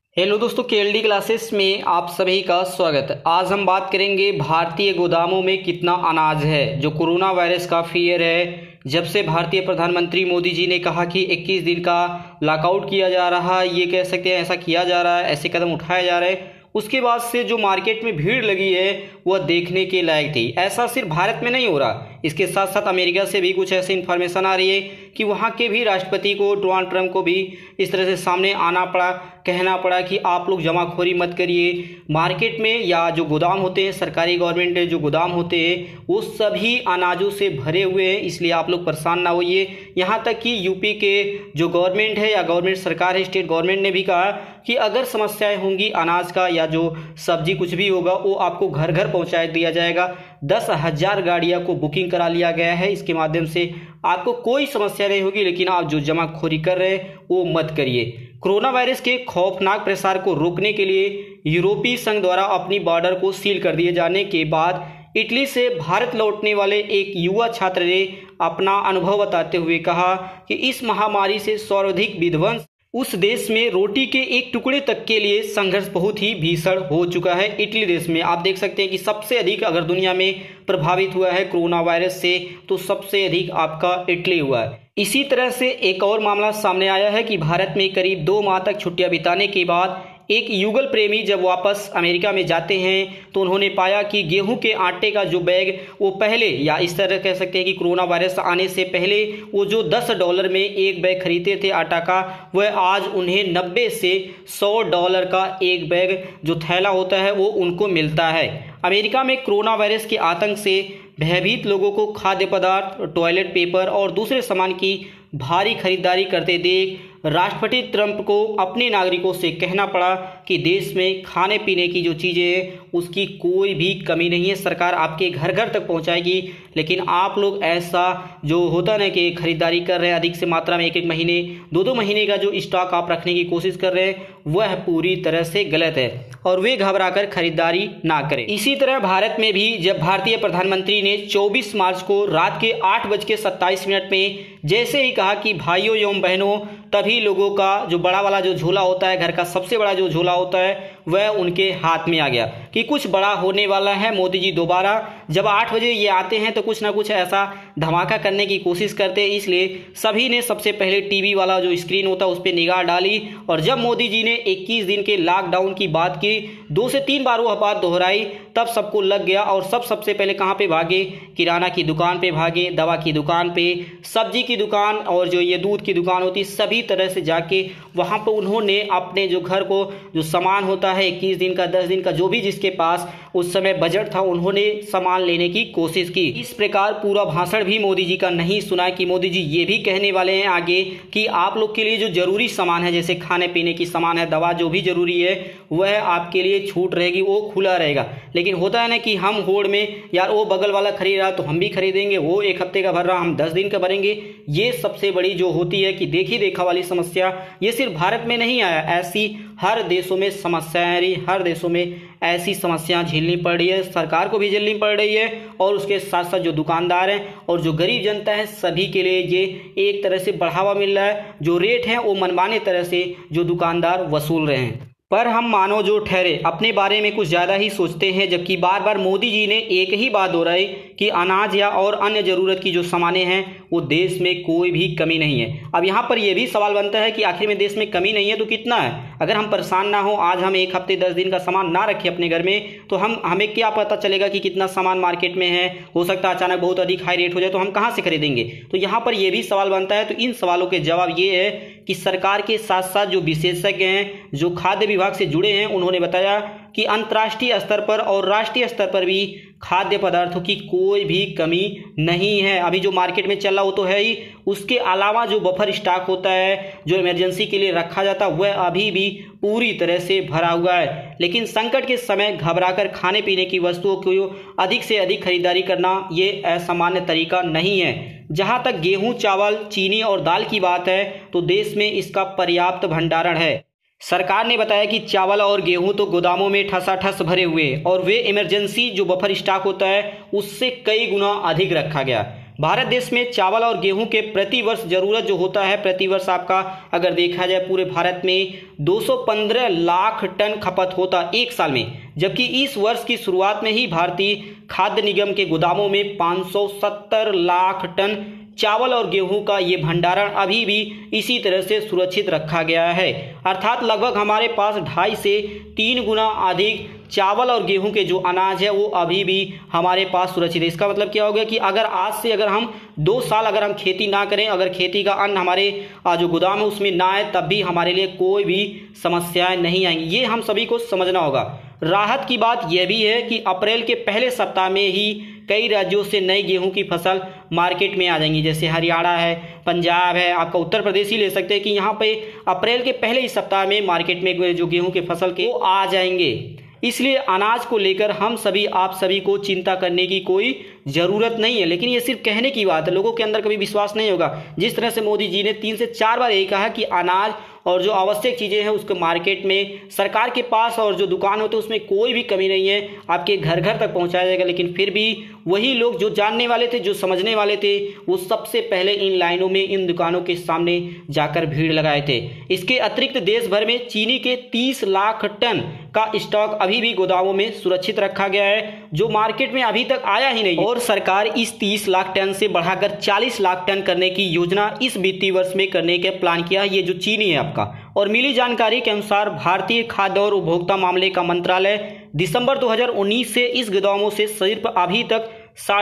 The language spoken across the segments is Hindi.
हेलो दोस्तों, केएलडी क्लासेस में आप सभी का स्वागत है। आज हम बात करेंगे भारतीय गोदामों में कितना अनाज है। जो कोरोना वायरस का फियर है, जब से भारतीय प्रधानमंत्री मोदी जी ने कहा कि 21 दिन का लॉकआउट किया जा रहा है, ये कह सकते हैं ऐसा किया जा रहा है, ऐसे कदम उठाए जा रहे हैं, उसके बाद से जो मार्केट में भीड़ लगी है वह देखने के लायक थी। ऐसा सिर्फ भारत में नहीं हो रहा, इसके साथ साथ अमेरिका से भी कुछ ऐसी इन्फॉर्मेशन आ रही है कि वहाँ के भी राष्ट्रपति को, डोनाल्ड ट्रंप को भी इस तरह से सामने आना पड़ा, कहना पड़ा कि आप लोग जमाखोरी मत करिए। मार्केट में या जो गोदाम होते हैं, सरकारी गवर्नमेंट जो गोदाम होते हैं, वो सभी अनाजों से भरे हुए हैं, इसलिए आप लोग परेशान ना होइए। यहाँ तक कि यूपी के जो गवर्नमेंट है या गवर्नमेंट सरकार है, स्टेट गवर्नमेंट ने भी कहा कि अगर समस्याएं होंगी अनाज का या जो सब्जी कुछ भी होगा, वो आपको घर घर पहुंचा दिया जाएगा। 10,000 गाड़ियां को बुकिंग करा लिया गया है, इसके माध्यम से आपको कोई समस्या नहीं होगी। लेकिन आप जो जमाखोरी कर रहे हैं वो मत करिए। कोरोना वायरस के खौफनाक प्रसार को रोकने के लिए यूरोपीय संघ द्वारा अपनी बॉर्डर को सील कर दिए जाने के बाद इटली से भारत लौटने वाले एक युवा छात्र ने अपना अनुभव बताते हुए कहा कि इस महामारी से सर्वाधिक विध्वंस उस देश में रोटी के एक टुकड़े तक के लिए संघर्ष बहुत ही भीषण हो चुका है। इटली देश में आप देख सकते हैं कि सबसे अधिक अगर दुनिया में प्रभावित हुआ है कोरोना वायरस से, तो सबसे अधिक आपका इटली हुआ है। इसी तरह से एक और मामला सामने आया है कि भारत में करीब 2 माह तक छुट्टियां बिताने के बाद एक युगल प्रेमी जब वापस अमेरिका में जाते हैं तो उन्होंने पाया कि गेहूं के आटे का जो बैग वो पहले, या इस तरह कह सकते हैं कि कोरोना वायरस आने से पहले वो जो $10 में एक बैग खरीदते थे आटा का, वह आज उन्हें 90 से $100 का एक बैग जो थैला होता है वो उनको मिलता है। अमेरिका में कोरोना वायरस के आतंक से भयभीत लोगों को खाद्य पदार्थ, टॉयलेट पेपर और दूसरे सामान की भारी खरीदारी करते देख राष्ट्रपति ट्रंप को अपने नागरिकों से कहना पड़ा कि देश में खाने पीने की जो चीज़ें हैं उसकी कोई भी कमी नहीं है, सरकार आपके घर घर तक पहुंचाएगी। लेकिन आप लोग ऐसा जो होता ना कि खरीदारी कर रहे हैं अधिक से मात्रा में, 1-1 महीने 2-2 महीने का जो स्टॉक आप रखने की कोशिश कर रहे हैं, वह पूरी तरह से गलत है और वे घबराकर खरीदारी ना करें। इसी तरह भारत में भी जब भारतीय प्रधानमंत्री ने 24 मार्च को रात के 8:27 में जैसे ही कहा कि भाइयों एवं बहनों, तभी लोगों का जो बड़ा वाला जो झोला होता है, घर का सबसे बड़ा जो झोला होता है, वह उनके हाथ में आ गया कि कुछ बड़ा होने वाला है। मोदी जी दोबारा जब 8 बजे ये आते हैं तो कुछ ना कुछ ऐसा धमाका करने की कोशिश करते हैं, इसलिए सभी ने सबसे पहले टीवी वाला जो स्क्रीन होता है उस पर निगाह डाली। और जब मोदी जी ने 21 दिन के लॉकडाउन की बात की, 2 से 3 बार वो बात दोहराई, तब सबको लग गया और सबसे पहले कहाँ पे भागे? किराना की दुकान पे भागे, दवा की दुकान पे, सब्जी की दुकान और जो ये दूध की दुकान होती, सभी तरह से जाके वहाँ पर उन्होंने अपने जो घर को जो सामान होता है 21 दिन का, 10 दिन का, जो भी जिसके पास उस समय बजट था, उन्होंने सामान लेने की कोशिश की। इस प्रकार पूरा भाषण भी मोदी जी का नहीं सुना कि मोदी जी ये भी कहने वाले हैं आगे कि आप लोग के लिए जो जरूरी सामान है, जैसे खाने पीने की सामान है, दवा जो भी जरूरी है, वह आपके लिए छूट रहेगी, वो खुला रहेगा। लेकिन होता है ना कि हम होड़ में, यार वो बगल वाला खरीद रहा तो हम भी खरीदेंगे, वो 1 हफ्ते का भर रहा हम 10 दिन का भरेंगे। ये सबसे बड़ी जो होती है कि देखी देखा वाली समस्या, ये सिर्फ भारत में नहीं आया, ऐसी हर देशों में समस्याएं आ रही, हर देशों में ऐसी समस्याएं झेलनी पड़ रही है, सरकार को भी झेलनी पड़ रही है और उसके साथ साथ जो दुकानदार हैं और जो गरीब जनता है, सभी के लिए ये एक तरह से बढ़ावा मिल रहा है। जो रेट है वो मनमाने तरह से जो दुकानदार वसूल रहे हैं। पर हम मानो जो ठहरे अपने बारे में कुछ ज़्यादा ही सोचते हैं, जबकि बार बार मोदी जी ने एक ही बात दोहराई कि अनाज या और अन्य ज़रूरत की जो सामानें हैं वो देश में कोई भी कमी नहीं है। अब यहाँ पर यह भी सवाल बनता है कि आखिर में देश में कमी नहीं है तो कितना है? अगर हम परेशान ना हो, आज हम 1 हफ्ते 10 दिन का सामान ना रखें अपने घर में, तो हमें क्या पता चलेगा कि कितना सामान मार्केट में है? हो सकता है अचानक बहुत अधिक हाई रेट हो जाए तो हम कहाँ से खरीदेंगे? तो यहाँ पर यह भी सवाल बनता है। तो इन सवालों के जवाब ये है कि सरकार के साथ साथ जो विशेषज्ञ हैं, जो खाद्य विभाग से जुड़े हैं, उन्होंने बताया कि अंतर्राष्ट्रीय स्तर पर और राष्ट्रीय स्तर पर भी खाद्य पदार्थों की कोई भी कमी नहीं है। अभी जो मार्केट में चल रहा वो तो है ही, उसके अलावा जो बफर स्टॉक होता है, जो इमरजेंसी के लिए रखा जाता है, वह अभी भी पूरी तरह से भरा हुआ है। लेकिन संकट के समय घबराकर खाने पीने की वस्तुओं को अधिक से अधिक खरीदारी करना ये असामान्य तरीका नहीं है। जहां तक गेहूं, चावल, चीनी और दाल की बात है तो देश में इसका पर्याप्त भंडारण है। सरकार ने बताया कि चावल और गेहूं तो गोदामों में ठसाठस भरे हुए और वे इमरजेंसी जो बफर स्टॉक होता है उससे कई गुना अधिक रखा गया। भारत देश में चावल और गेहूं के प्रति वर्ष जरूरत जो होता है, प्रति वर्ष आपका अगर देखा जाए पूरे भारत में 215 लाख टन खपत होता एक साल में, जबकि इस वर्ष की शुरुआत में ही भारतीय खाद्य निगम के गोदामों में 570 लाख टन चावल और गेहूं का ये भंडारण अभी भी इसी तरह से सुरक्षित रखा गया है। अर्थात लगभग हमारे पास 2.5 से 3 गुना अधिक चावल और गेहूं के जो अनाज है वो अभी भी हमारे पास सुरक्षित है। इसका मतलब क्या हो गया कि अगर आज से अगर हम 2 साल अगर हम खेती ना करें, अगर खेती का अन्न हमारे जो गोदाम है उसमें ना आए, तब भी हमारे लिए कोई भी समस्याएं नहीं आएंगी। ये हम सभी को समझना होगा। राहत की बात यह भी है कि अप्रैल के पहले सप्ताह में ही कई राज्यों से नई गेहूं की फसल मार्केट में आ जाएंगी, जैसे हरियाणा है, पंजाब है, आपका उत्तर प्रदेश ही ले सकते हैं कि यहाँ पे अप्रैल के पहले ही सप्ताह में मार्केट में जो गेहूं के फसल के वो आ जाएंगे। इसलिए अनाज को लेकर हम सभी आप सभी को चिंता करने की कोई ज़रूरत नहीं है। लेकिन ये सिर्फ कहने की बात है, लोगों के अंदर कभी विश्वास नहीं होगा। जिस तरह से मोदी जी ने 3 से 4 बार यही कहा कि अनाज और जो आवश्यक चीज़ें हैं उसको मार्केट में सरकार के पास और जो दुकान होते हैं उसमें कोई भी कमी नहीं है, आपके घर घर तक पहुंचाया जाएगा। लेकिन फिर भी वही लोग जो जानने वाले थे, जो समझने वाले थे, वो सबसे पहले इन लाइनों में, इन दुकानों के सामने जाकर भीड़ लगाए थे। इसके अतिरिक्त देश भर में चीनी के 30 लाख टन का स्टॉक अभी भी गोदामों में सुरक्षित रखा गया है, जो मार्केट में अभी तक आया ही नहीं। और सरकार इस 30 लाख टन से बढ़ाकर 40 लाख टन करने की योजना इस वित्तीय वर्ष में करने का प्लान किया है। ये जो चीनी है आपका, और मिली जानकारी के अनुसार भारतीय खाद्य और उपभोक्ता मामले का मंत्रालय दिसंबर 2019 से इस गोदामों से सिर्फ अभी तक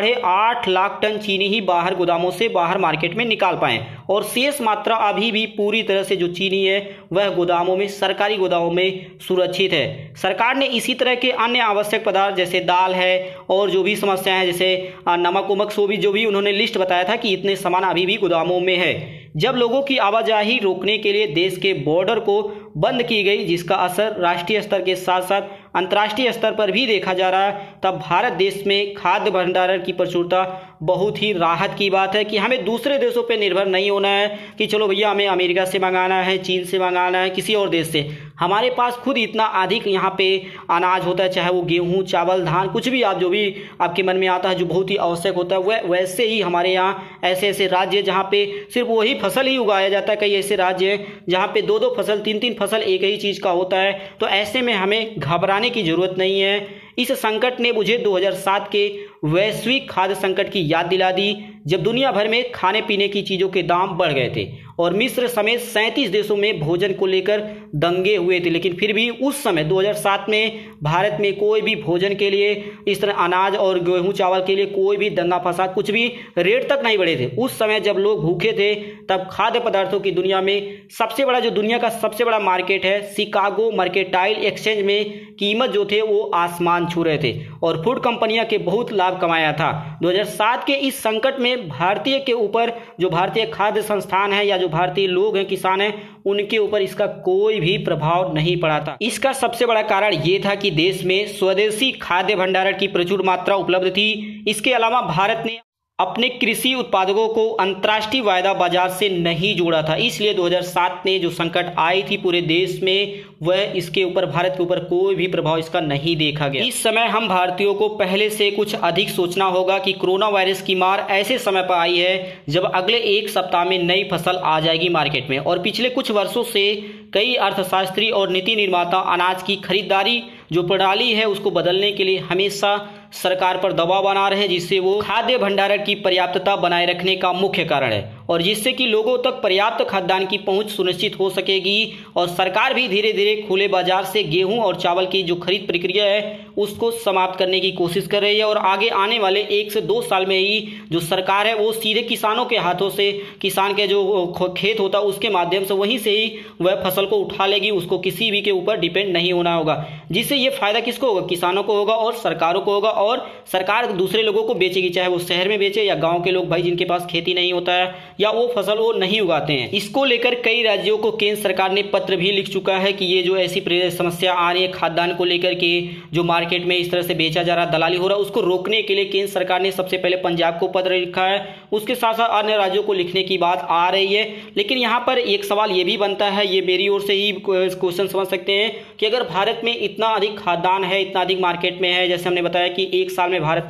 8.5 लाख टन चीनी ही बाहर गोदामों से बाहर मार्केट में निकाल पाए, और शेष मात्रा अभी भी पूरी तरह से जो चीनी है वह गोदामों में, सरकारी गोदामों में सुरक्षित है। सरकार ने इसी तरह के अन्य आवश्यक पदार्थ जैसे दाल है और जो भी समस्याएं हैं जैसे नमक उमक सो भी जो भी उन्होंने लिस्ट बताया था कि इतने सामान अभी भी गोदामों में है। जब लोगों की आवाजाही रोकने के लिए देश के बॉर्डर को बंद की गई, जिसका असर राष्ट्रीय स्तर के साथ साथ अंतर्राष्ट्रीय स्तर पर भी देखा जा रहा है, तब भारत देश में खाद्य भंडारण की प्रचुरता बहुत ही राहत की बात है कि हमें दूसरे देशों पर निर्भर नहीं होना है कि चलो भैया हमें अमेरिका से मंगाना है, चीन से मंगाना है, किसी और देश से। हमारे पास खुद इतना अधिक यहाँ पे अनाज होता है, चाहे वो गेहूँ, चावल, धान, कुछ भी आप जो भी आपके मन में आता है जो बहुत ही आवश्यक होता है, वह वैसे ही हमारे यहाँ ऐसे ऐसे राज्य जहाँ पे सिर्फ वही फसल ही उगाया जाता है। कई ऐसे राज्य हैं जहाँ पे 2-2 फसल, 3-3 फसल एक ही चीज़ का होता है। तो ऐसे में हमें घबराने की जरूरत नहीं है। इस संकट ने मुझे 2007 के वैश्विक खाद्य संकट की याद दिला दी, जब दुनिया भर में खाने पीने की चीज़ों के दाम बढ़ गए थे और मिस्र समेत 37 देशों में भोजन को लेकर दंगे हुए थे। लेकिन फिर भी उस समय 2007 में भारत में कोई भी भोजन के लिए, इस तरह अनाज और गेहूं चावल के लिए कोई भी दंगा फसाद, कुछ भी रेट तक नहीं बढ़े थे। उस समय जब लोग भूखे थे, तब खाद्य पदार्थों की दुनिया में सबसे बड़ा, जो दुनिया का सबसे बड़ा मार्केट है शिकागो मर्केंटाइल एक्सचेंज में कीमत जो थे वो आसमान छू रहे थे और फूड कंपनियां के बहुत लाभ कमाया था। 2007 के इस संकट में भारतीय के ऊपर, जो भारतीय खाद्य संस्थान है या जो भारतीय लोग हैं, किसान हैं, उनके ऊपर इसका कोई भी प्रभाव नहीं पड़ा था। इसका सबसे बड़ा कारण ये था कि देश में स्वदेशी खाद्य भंडारण की प्रचुर मात्रा उपलब्ध थी। इसके अलावा भारत ने अपने कृषि उत्पादकों को अंतर्राष्ट्रीय वायदा बाजार से नहीं जोड़ा था, इसलिए 2007 में जो संकट आई थी पूरे देश में, वह इसके ऊपर, भारत के ऊपर कोई भी प्रभाव इसका नहीं देखा गया। इस समय हम भारतीयों को पहले से कुछ अधिक सोचना होगा कि कोरोना वायरस की मार ऐसे समय पर आई है जब अगले 1 सप्ताह में नई फसल आ जाएगी मार्केट में। और पिछले कुछ वर्षों से कई अर्थशास्त्री और नीति निर्माता अनाज की खरीदारी जो प्रणाली है उसको बदलने के लिए हमेशा सरकार पर दबाव बना रहे हैं, जिससे वो खाद्य भंडारण की पर्याप्तता बनाए रखने का मुख्य कारण है और जिससे कि लोगों तक पर्याप्त खाद्यान्न की पहुंच सुनिश्चित हो सकेगी। और सरकार भी धीरे धीरे खुले बाजार से गेहूं और चावल की जो खरीद प्रक्रिया है उसको समाप्त करने की कोशिश कर रही है और आगे आने वाले 1 से 2 साल में ही जो सरकार है वो सीधे किसानों के हाथों से, किसान के जो खेत होता है उसके माध्यम से वहीं से ही वह फसल को उठा लेगी, उसको किसी भी के ऊपर डिपेंड नहीं होना होगा। जिससे ये फायदा किसको होगा? किसानों को होगा और सरकारों को होगा, और सरकार दूसरे लोगों को बेचेगी, चाहे वो शहर में बेचे या गांव के लोग भाई जिनके पास खेती नहीं होता है या वो फसल वो नहीं उगाते हैं। इसको लेकर कई राज्यों को केंद्र सरकार ने पत्र भी लिख चुका है कि ये जो ऐसी समस्या आ रही है खाद्यान्न को लेकर के, जो मार्केट में इस तरह से बेचा जा रहा, दलाली हो रहा, उसको रोकने के लिए केंद्र सरकार ने सबसे पहले पंजाब को पत्र लिखा है, उसके साथ साथ अन्य राज्यों को लिखने की बात आ रही है। लेकिन यहाँ पर एक सवाल ये भी बनता है, ये मेरी ओर से ही क्वेश्चन समझ सकते हैं कि अगर भारत में इतना अधिक खाद्यान्न है, इतना अधिक मार्केट में है, जैसे हमने बताया कि 1 साल में भारत में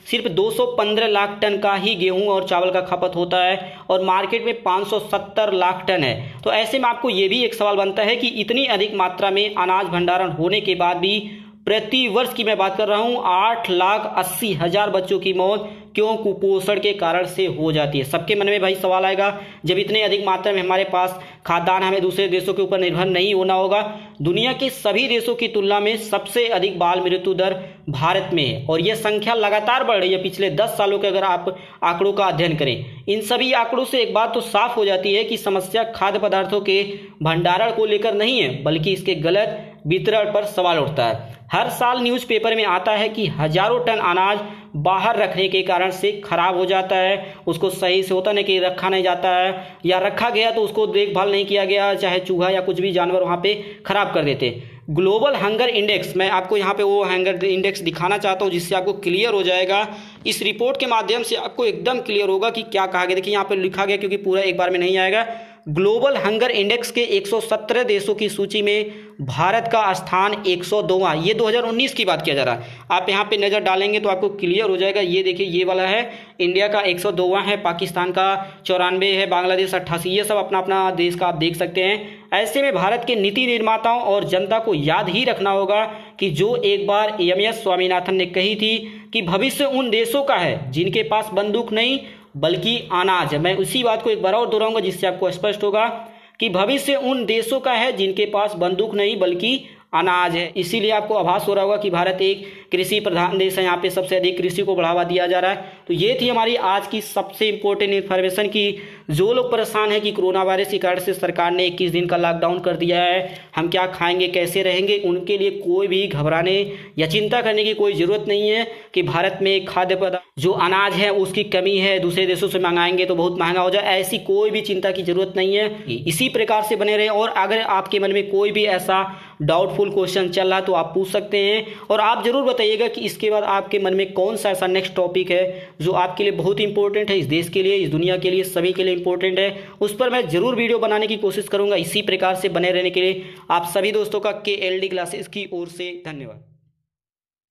सिर्फ 215 लाख टन का ही गेहूं और चावल का खपत होता है और मार्केट में 570 लाख टन है। तो ऐसे में आपको ये भी एक सवाल बनता है कि इतनी अधिक मात्रा में अनाज भंडारण होने के बाद भी प्रति वर्ष की मैं बात कर रहा हूं 8,80,000 बच्चों की मौत क्यों कुपोषण के कारण से हो जाती है। सबके मन में भाई सवाल आएगा, जब इतने अधिक मात्रा में हमारे पास खाद्यान्न, हमें दूसरे देशों के ऊपर निर्भर नहीं होना होगा। दुनिया के सभी देशों की तुलना में सबसे अधिक बाल मृत्यु दर भारत में है और यह संख्या लगातार बढ़ रही है पिछले 10 सालों के अगर आप आंकड़ों का अध्ययन करें। इन सभी आंकड़ों से एक बात तो साफ हो जाती है कि समस्या खाद्य पदार्थों के भंडारण को लेकर नहीं है, बल्कि इसके गलत वितरण पर सवाल उठता है। हर साल न्यूज़पेपर में आता है कि हजारों टन अनाज बाहर रखने के कारण से खराब हो जाता है, उसको सही से होता नहीं कि रखा नहीं जाता है, या रखा गया तो उसको देखभाल नहीं किया गया, चाहे चूहा या कुछ भी जानवर वहाँ पे खराब कर देते। ग्लोबल हंगर इंडेक्स, मैं आपको यहाँ पे वो हंगर इंडेक्स दिखाना चाहता हूँ जिससे आपको क्लियर हो जाएगा। इस रिपोर्ट के माध्यम से आपको एकदम क्लियर होगा कि क्या कहा गया। देखिए यहाँ पे लिखा गया, क्योंकि पूरा एक बार में नहीं आएगा। ग्लोबल हंगर इंडेक्स के 117 देशों की सूची में भारत का स्थान 102वां, ये 2019 की बात किया जा रहा है। आप यहाँ पे नज़र डालेंगे तो आपको क्लियर हो जाएगा। ये देखिए, ये वाला है इंडिया का 102वां है, पाकिस्तान का 94 है, बांग्लादेश 88, ये सब अपना अपना देश का आप देख सकते हैं। ऐसे में भारत के नीति निर्माताओं और जनता को याद ही रखना होगा कि जो एक बार एम.एस. स्वामीनाथन ने कही थी कि भविष्य उन देशों का है जिनके पास बंदूक नहीं बल्कि अनाज है। मैं उसी बात को एक बार और दोहराऊंगा जिससे आपको स्पष्ट होगा कि भविष्य उन देशों का है जिनके पास बंदूक नहीं बल्कि अनाज है। इसीलिए आपको आभास हो रहा होगा कि भारत एक कृषि प्रधान देश है, यहाँ पे सबसे अधिक कृषि को बढ़ावा दिया जा रहा है। तो ये थी हमारी आज की सबसे इंपॉर्टेंट इन्फॉर्मेशन की जो लोग परेशान है कि कोरोना वायरस के कारण से सरकार ने 21 दिन का लॉकडाउन कर दिया है, हम क्या खाएंगे, कैसे रहेंगे, उनके लिए कोई भी घबराने या चिंता करने की कोई ज़रूरत नहीं है कि भारत में खाद्य पदार्थ जो अनाज है उसकी कमी है, दूसरे देशों से मंगाएंगे तो बहुत महंगा हो जाए, ऐसी कोई भी चिंता की जरूरत नहीं है। इसी प्रकार से बने रहे और अगर आपके मन में कोई भी ऐसा डाउटफुल क्वेश्चन चल रहा है तो आप पूछ सकते हैं और आप जरूर बताइएगा कि इसके बाद आपके मन में कौन सा ऐसा नेक्स्ट टॉपिक है जो आपके लिए बहुत इंपॉर्टेंट है, इस देश के लिए, इस दुनिया के लिए, सभी के लिए इंपॉर्टेंट है। उस पर मैं जरूर वीडियो बनाने की कोशिश करूंगा। इसी प्रकार से बने रहने के लिए आप सभी दोस्तों का KLD क्लासेस की ओर से धन्यवाद।